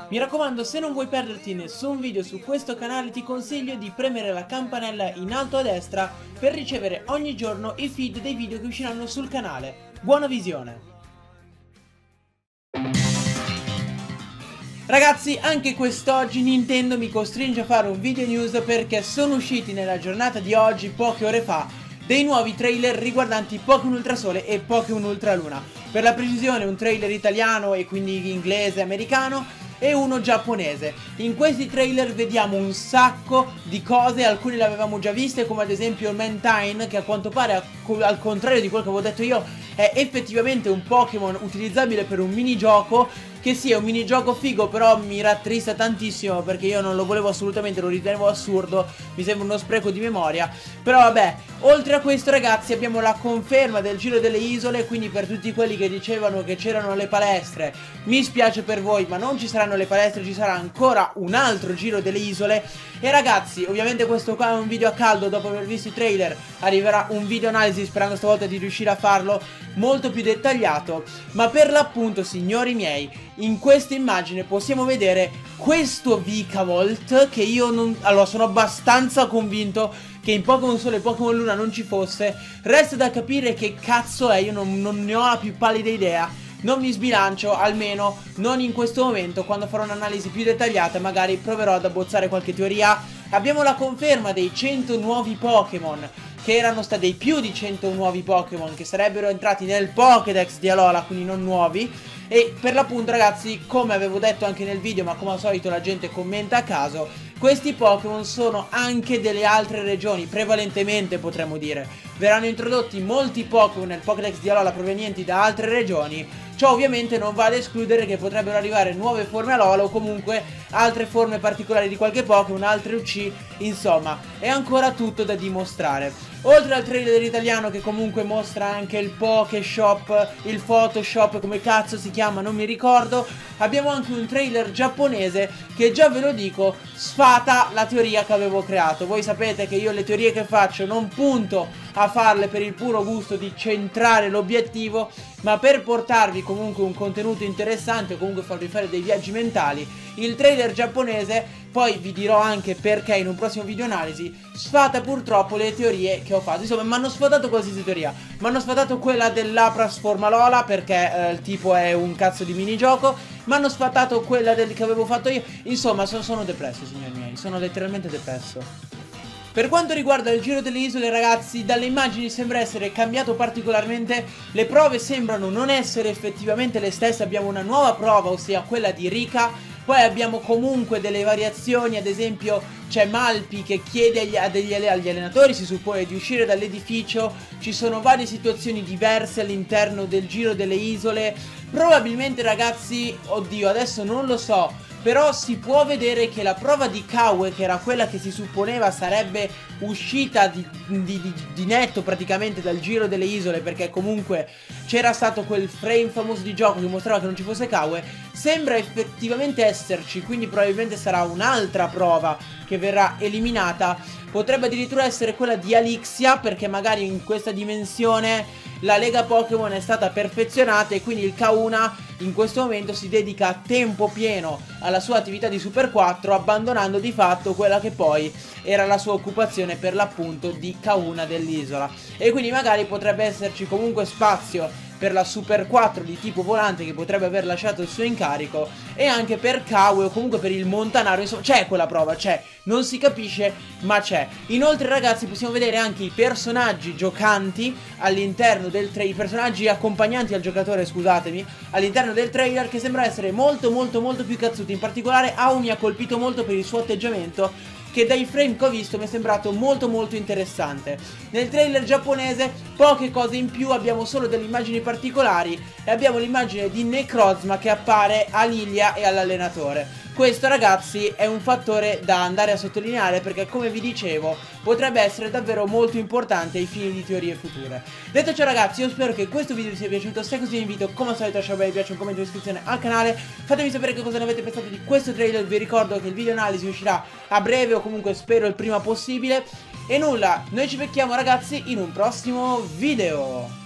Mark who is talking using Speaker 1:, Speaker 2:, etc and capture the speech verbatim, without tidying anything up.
Speaker 1: Mi raccomando, se non vuoi perderti nessun video su questo canale ti consiglio di premere la campanella in alto a destra per ricevere ogni giorno i feed dei video che usciranno sul canale. Buona visione! Ragazzi, anche quest'oggi Nintendo mi costringe a fare un video news perché sono usciti nella giornata di oggi, poche ore fa, dei nuovi trailer riguardanti Pokémon Ultrasole e Pokémon Ultraluna. Per la precisione un trailer italiano e quindi inglese e americano e uno giapponese. In questi trailer vediamo un sacco di cose, alcune le avevamo già viste, come ad esempio il Mantine, che a quanto pare, al contrario di quello che avevo detto io, è effettivamente un Pokémon utilizzabile per un minigioco. Che sì, è un minigioco figo, però mi rattrista tantissimo perché io non lo volevo assolutamente, lo ritenevo assurdo, mi sembra uno spreco di memoria. Però vabbè, oltre a questo ragazzi abbiamo la conferma del Giro delle Isole, quindi per tutti quelli che dicevano che c'erano le palestre, mi spiace per voi, ma non ci saranno le palestre, ci sarà ancora un altro Giro delle Isole. E ragazzi, ovviamente questo qua è un video a caldo, dopo aver visto i trailer arriverà un video analisi, sperando stavolta di riuscire a farlo molto più dettagliato. Ma per l'appunto, signori miei, in questa immagine possiamo vedere questo Vikavolt che io non... Allora, sono abbastanza convinto che in Pokémon Sole e Pokémon Luna non ci fosse. Resta da capire che cazzo è, io non, non ne ho la più pallida idea. Non mi sbilancio, almeno non in questo momento. Quando farò un'analisi più dettagliata magari proverò ad abbozzare qualche teoria. Abbiamo la conferma dei cento nuovi Pokémon, che erano stati dei più di cento nuovi Pokémon che sarebbero entrati nel Pokédex di Alola, quindi non nuovi. E per l'appunto ragazzi, come avevo detto anche nel video, ma come al solito la gente commenta a caso, questi Pokémon sono anche delle altre regioni, prevalentemente potremmo dire. Verranno introdotti molti Pokémon nel Pokédex di Alola provenienti da altre regioni. Ciò ovviamente non va ad escludere che potrebbero arrivare nuove forme Alola o comunque altre forme particolari di qualche Pokémon, altre U C, insomma, è ancora tutto da dimostrare. Oltre al trailer italiano che comunque mostra anche il Pokéshop, il Photoshop, come cazzo si chiama, non mi ricordo, abbiamo anche un trailer giapponese che già ve lo dico, sfata la teoria che avevo creato. Voi sapete che io le teorie che faccio non punto a farle per il puro gusto di centrare l'obiettivo, ma per portarvi comunque un contenuto interessante o comunque farvi fare dei viaggi mentali. Il trailer giapponese, poi vi dirò anche perché in un prossimo video analisi, sfata purtroppo le teorie che ho fatto. Insomma, mi hanno sfatato qualsiasi teoria. Mi hanno sfatato quella dell'Apras Forma Alola perché eh, il tipo è un cazzo di minigioco. Mi hanno sfatato quella del che avevo fatto io. Insomma, sono, sono depresso, signori miei, sono letteralmente depresso. Per quanto riguarda il Giro delle Isole ragazzi, dalle immagini sembra essere cambiato particolarmente, le prove sembrano non essere effettivamente le stesse, abbiamo una nuova prova, ossia quella di Rika, poi abbiamo comunque delle variazioni, ad esempio c'è Malpi che chiede agli, agli, agli allenatori, si suppone, di uscire dall'edificio, ci sono varie situazioni diverse all'interno del Giro delle Isole, probabilmente ragazzi, oddio adesso non lo so, però si può vedere che la prova di Kawe, che era quella che si supponeva sarebbe uscita di, di, di, di netto praticamente dal Giro delle Isole, perché comunque c'era stato quel frame famoso di gioco che mostrava che non ci fosse Kawe, sembra effettivamente esserci, quindi probabilmente sarà un'altra prova che verrà eliminata. Potrebbe addirittura essere quella di Alixia, perché magari in questa dimensione la Lega Pokémon è stata perfezionata e quindi il Kauna in questo momento si dedica a tempo pieno alla sua attività di Super quattro, abbandonando di fatto quella che poi era la sua occupazione per l'appunto di Kauna dell'isola. E quindi magari potrebbe esserci comunque spazio per la Super quattro di tipo volante che potrebbe aver lasciato il suo incarico, e anche per Kawe o comunque per il Montanaro. Insomma c'è quella prova, c'è, non si capisce ma c'è. Inoltre ragazzi possiamo vedere anche i personaggi giocanti all'interno del trailer, i personaggi accompagnanti al giocatore, scusatemi, all'interno del trailer, che sembra essere molto molto molto più cazzuto. In particolare Au mi ha colpito molto per il suo atteggiamento, che dai frame che ho visto mi è sembrato molto molto interessante. Nel trailer giapponese poche cose in più, abbiamo solo delle immagini particolari e abbiamo l'immagine di Necrozma che appare a Lilia e all'allenatore. Questo ragazzi è un fattore da andare a sottolineare perché, come vi dicevo, potrebbe essere davvero molto importante ai fini di teorie future. Detto ciò ragazzi, io spero che questo video vi sia piaciuto. Se è così vi invito come al solito a lasciare un bel mi piace, un commento e un'iscrizione al canale. Fatemi sapere che cosa ne avete pensato di questo trailer. Vi ricordo che il video analisi uscirà a breve, o comunque spero il prima possibile. E nulla, noi ci becchiamo ragazzi in un prossimo video.